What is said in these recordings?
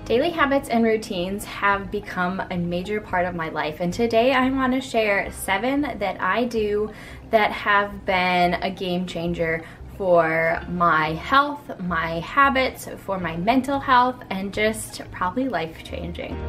Daily habits and routines have become a major part of my life, and today I want to share 7 that I do that have been a game changer for my health, my habits, for my mental health, and just probably life-changing.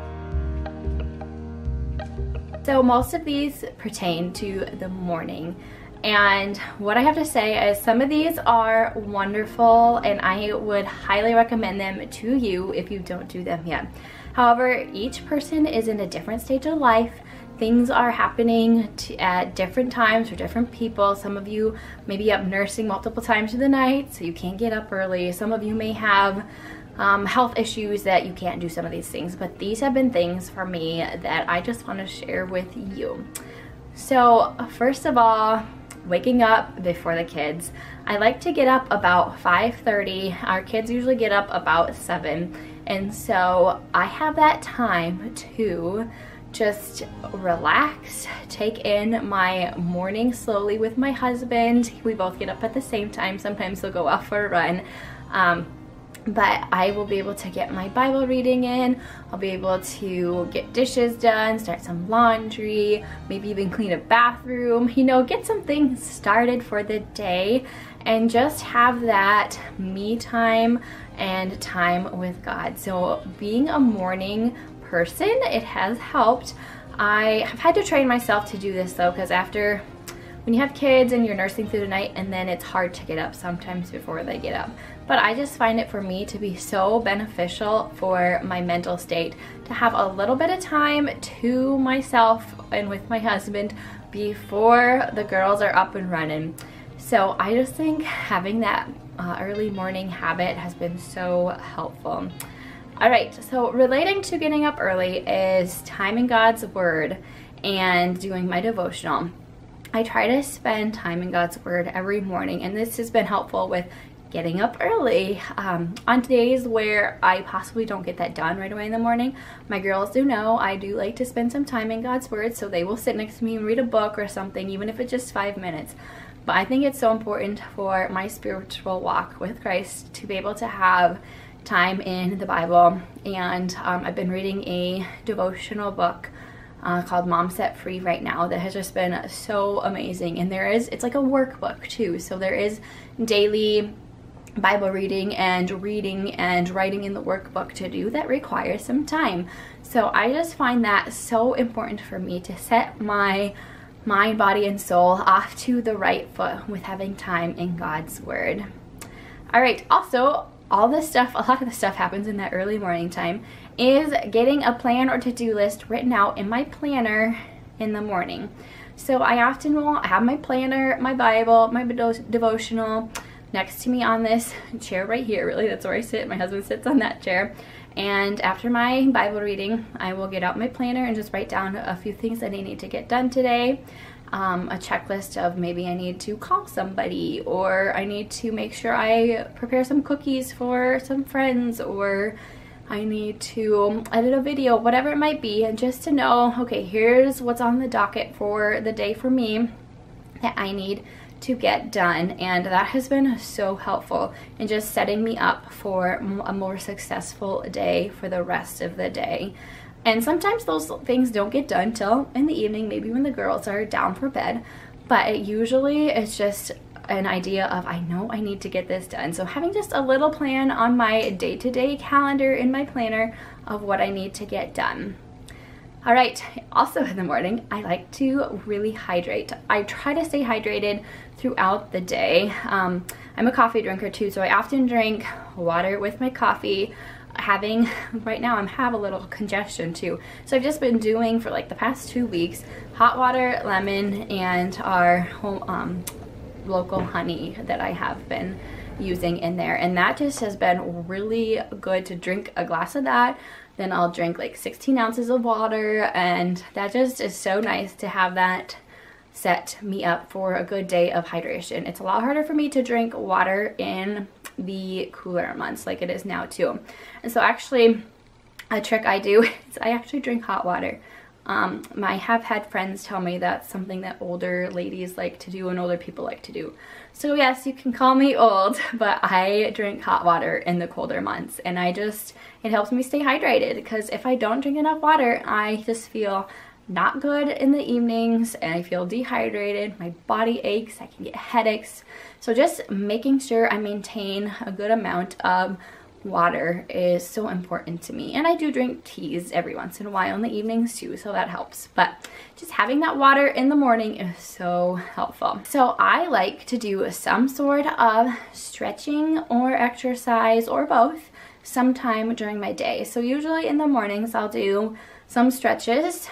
So most of these pertain to the morning. And what I have to say is some of these are wonderful and I would highly recommend them to you if you don't do them yet. However, each person is in a different stage of life. Things are happening at different times for different people. Some of you may be up nursing multiple times in the night, so you can't get up early. Some of you may have health issues that you can't do some of these things, but these have been things for me that I just want to share with you. So first of all, waking up before the kids. I like to get up about 5:30. Our kids usually get up about 7. And so I have that time to just relax, take in my morning slowly with my husband. We both get up at the same time. Sometimes he'll go out for a run. But I will be able to get my Bible reading in. I'll be able to get dishes done, start some laundry, maybe even clean a bathroom, you know, get some things started for the day and just have that me time and time with God. So being a morning person, it has helped. I have had to train myself to do this though, because when you have kids and you're nursing through the night, and then it's hard to get up sometimes before they get up. But I just find it for me to be so beneficial for my mental state to have a little bit of time to myself and with my husband before the girls are up and running. So I just think having that early morning habit has been so helpful. All right, so relating to getting up early is time in God's Word and doing my devotional. I try to spend time in God's Word every morning, and this has been helpful with getting up early. On days where I possibly don't get that done right away in the morning, my girls do know I do like to spend some time in God's Word, so they will sit next to me and read a book or something, even if it's just 5 minutes. But I think it's so important for my spiritual walk with Christ to be able to have time in the Bible. And I've been reading a devotional book called Mom Set Free right now that has just been so amazing. And it's like a workbook too, so there is daily Bible reading and writing in the workbook to do that requires some time. So I just find that so important for me to set my mind, body, and soul off to the right foot with having time in God's Word. All right, also all this stuff, a lot of the stuff happens in that early morning time, is getting a plan or to-do list written out in my planner in the morning. So I often will have my planner, my Bible, my devotional next to me on this chair right here. Really, that's where I sit. My husband sits on that chair. And after my Bible reading, I will get out my planner and just write down a few things that I need to get done today. A checklist of maybe I need to call somebody, or I need to make sure I prepare some cookies for some friends, or I need to edit a video, whatever it might be, and just to know, okay, here's what's on the docket for the day for me that I need to get done. And that has been so helpful in just setting me up for a more successful day for the rest of the day. And sometimes those things don't get done till in the evening, maybe when the girls are down for bed, but usually it's just an idea of, I know I need to get this done. So having just a little plan on my day-to-day calendar in my planner of what I need to get done. All right, also in the morning, I like to really hydrate. I try to stay hydrated throughout the day. I'm a coffee drinker too, so I often drink water with my coffee. Right now I have a little congestion too. So I've just been doing for like the past 2 weeks, hot water, lemon, and our home, local honey that I have been using in there. And that just has been really good to drink a glass of that. Then I'll drink like 16 ounces of water, and that just is so nice to have that set me up for a good day of hydration. It's a lot harder for me to drink water in the cooler months like it is now too. And so actually a trick I do is I actually drink hot water I have had friends tell me that's something that older ladies like to do and older people like to do. So yes, you can call me old, but I drink hot water in the colder months, and it helps me stay hydrated, because if I don't drink enough water, I just feel not good in the evenings and I feel dehydrated, my body aches, I can get headaches. So just making sure I maintain a good amount of water is so important to me. And I do drink teas every once in a while in the evenings too, so that helps. But just having that water in the morning is so helpful. So I like to do some sort of stretching or exercise or both sometime during my day. So usually in the mornings I'll do some stretches.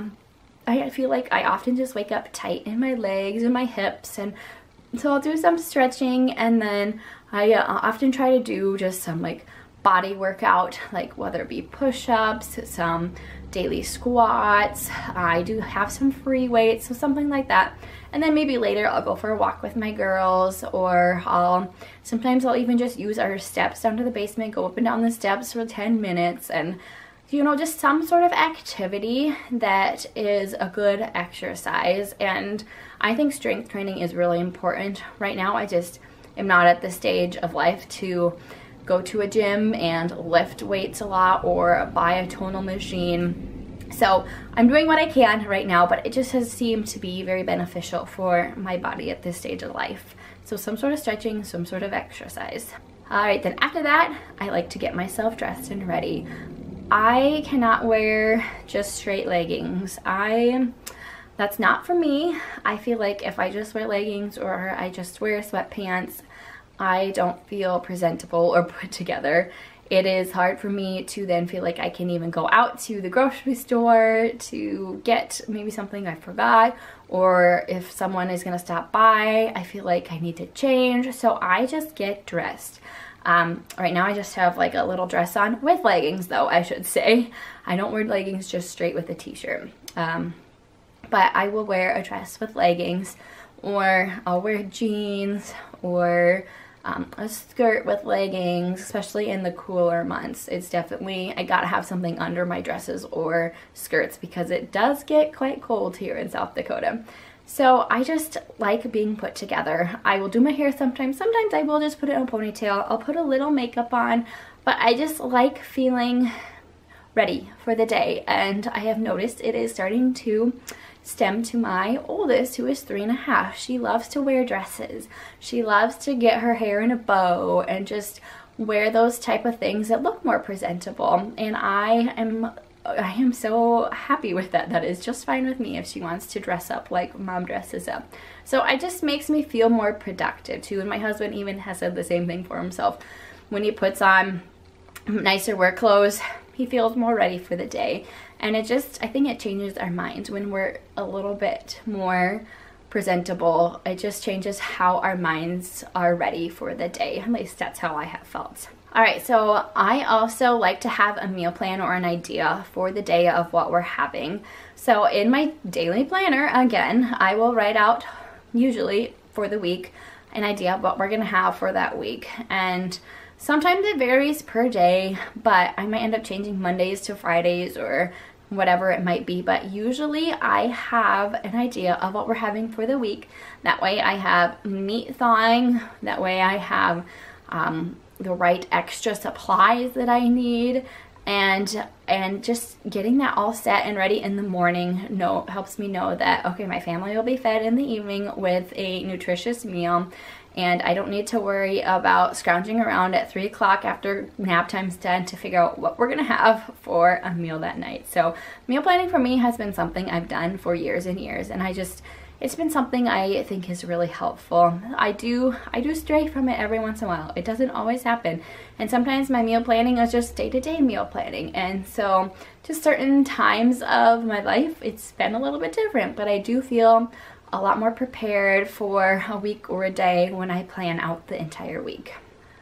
I feel like I often just wake up tight in my legs and my hips, and so I'll do some stretching, and then I often try to do just some like body workout, like whether it be push-ups, some daily squats. I do have some free weights, so something like that. And then maybe later I'll go for a walk with my girls, or sometimes I'll even just use our steps down to the basement, go up and down the steps for 10 minutes, and you know, just some sort of activity that is a good exercise. And I think strength training is really important. Right now I just am not at the stage of life to go to a gym and lift weights a lot or buy a tonal machine. So I'm doing what I can right now, but it just has seemed to be very beneficial for my body at this stage of life. So some sort of stretching, some sort of exercise. All right, then after that, I like to get myself dressed and ready. I cannot wear just straight leggings. That's not for me. I feel like if I just wear leggings or I just wear sweatpants, I don't feel presentable or put together. It is hard for me to then feel like I can even go out to the grocery store to get maybe something I forgot, or if someone is gonna stop by, I feel like I need to change, so I just get dressed. Right now I just have like a little dress on with leggings, though, I should say. I don't wear leggings just straight with a t-shirt. But I will wear a dress with leggings, or I'll wear jeans, or a skirt with leggings, especially in the cooler months. It's definitely, I gotta have something under my dresses or skirts because it does get quite cold here in South Dakota. So I just like being put together. I will do my hair sometimes. Sometimes I will just put it in a ponytail. I'll put a little makeup on, but I just like feeling ready for the day. And I have noticed it is starting to stem to my oldest, who is 3.5. She loves to wear dresses. She loves to get her hair in a bow and just wear those type of things that look more presentable. And I am so happy with that. That is just fine with me if she wants to dress up like mom dresses up. So it just makes me feel more productive too. And my husband even has said the same thing for himself. When he puts on nicer work clothes, he feels more ready for the day. And it just, I think it changes our minds when we're a little bit more presentable. It just changes how our minds are ready for the day. At least that's how I have felt. Alright, so I also like to have a meal plan or an idea for the day of what we're having. So in my daily planner, again, I will write out, usually for the week, an idea of what we're going to have for that week. And sometimes it varies per day, but I might end up changing Mondays to Fridays or whatever it might be. But usually I have an idea of what we're having for the week. That way I have meat thawing. That way I have the right extra supplies that I need, and just getting that all set and ready in the morning helps me know that, okay, my family will be fed in the evening with a nutritious meal, and I don't need to worry about scrounging around at 3 o'clock after nap time's done to figure out what we're gonna have for a meal that night. So meal planning for me has been something I've done for years and years, and it's been something I think is really helpful. I do stray from it every once in a while. It doesn't always happen. And sometimes my meal planning is just day-to-day meal planning. And so just certain times of my life, it's been a little bit different. But I do feel a lot more prepared for a week or a day when I plan out the entire week.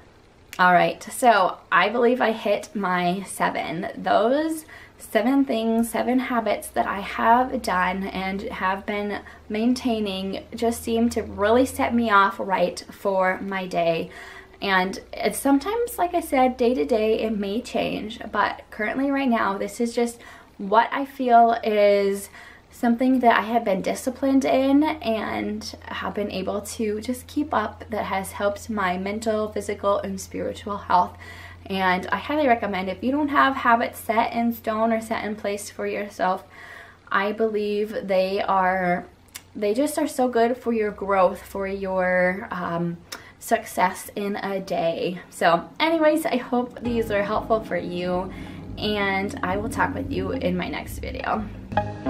Alright, so I believe I hit my 7. Those 7 things, 7 habits that I have done and have been maintaining just seem to really set me off right for my day. And it's sometimes, like I said, day to day it may change, but currently right now this is just what I feel is something that I have been disciplined in and have been able to just keep up, that has helped my mental, physical, and spiritual health. And I highly recommend, if you don't have habits set in stone or set in place for yourself, I believe they just are so good for your growth, for your success in a day. So anyways, I hope these are helpful for you, and I will talk with you in my next video.